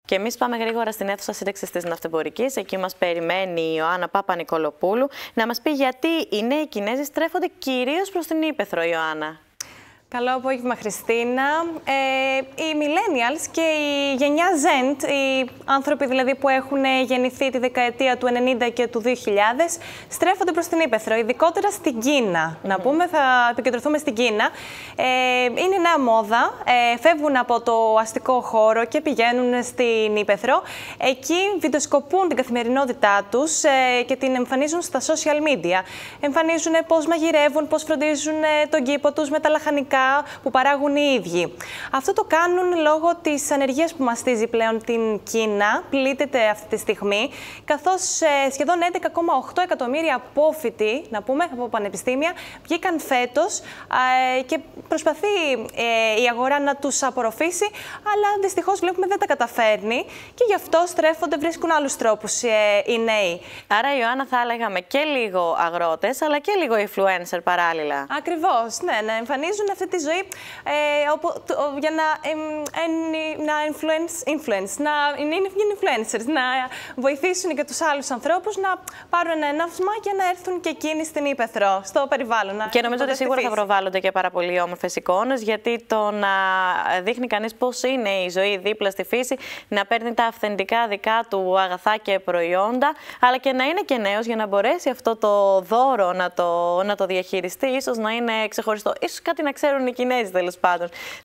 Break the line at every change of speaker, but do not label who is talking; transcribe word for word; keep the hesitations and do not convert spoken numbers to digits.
Και εμείς πάμε γρήγορα στην αίθουσα σύνταξης της Ναυτεμπορικής. Εκεί μας περιμένει η Ιωάννα Παπα-Νικολοπούλου να μας πει γιατί οι νέοι Κινέζοι στρέφονται κυρίως προς την Ύπαιθρο, Ιωάννα.
Καλό απόγευμα, Χριστίνα. Ε, οι millennials και η γενιά Gen, οι άνθρωποι δηλαδή που έχουν γεννηθεί τη δεκαετία του ενενήντα και του δύο χιλιάδες, στρέφονται προς την Ύπαιθρο, ειδικότερα στην Κίνα. Mm-hmm. Να πούμε, θα επικεντρωθούμε στην Κίνα. Ε, είναι νέα μόδα, ε, φεύγουν από το αστικό χώρο και πηγαίνουν στην Ύπαιθρο. Εκεί βιντεοσκοπούν την καθημερινότητά τους ε, και την εμφανίζουν στα social media. Εμφανίζουν πώς μαγειρεύουν, πώς φροντίζουν τον κήπο τους με τα λαχανικά που παράγουν οι ίδιοι. Αυτό το κάνουν λόγω της ανεργίας που μαστίζει πλέον την Κίνα, πλήττεται αυτή τη στιγμή, καθώς ε, σχεδόν έντεκα κόμμα οκτώ εκατομμύρια απόφοιτοι, να πούμε, από πανεπιστήμια, βγήκαν φέτος ε, και προσπαθεί ε, η αγορά να τους απορροφήσει, αλλά δυστυχώς βλέπουμε δεν τα καταφέρνει και γι' αυτό στρέφονται, βρίσκουν άλλους τρόπους ε, οι νέοι.
Άρα, Ιωάννα, θα έλεγαμε και λίγο αγρότες, αλλά και λίγο influencer παράλληλα.
Ακριβώς, ναι, να εμφανίζουν αυτή τη ζωή ε, οπο, το, για να, ε, ε, να influence, influence, να είναι influencers, να βοηθήσουν και τους άλλους ανθρώπους να πάρουν ένα ενάυσμα για να έρθουν και εκείνοι στην Ύπαιθρο, στο περιβάλλον.
Και νομίζω ότι σίγουρα θα προβάλλονται και πάρα πολύ όμορφες εικόνες, γιατί το να δείχνει κανείς πώς είναι η ζωή δίπλα στη φύση, να παίρνει τα αυθεντικά δικά του αγαθά και προϊόντα, αλλά και να είναι και νέος για να μπορέσει αυτό το δώρο να το, να το διαχειριστεί, ίσως να είναι ξεχωριστό, ίσως κάτι να ξέρουν οι Κινέζοι τέλος πάντων.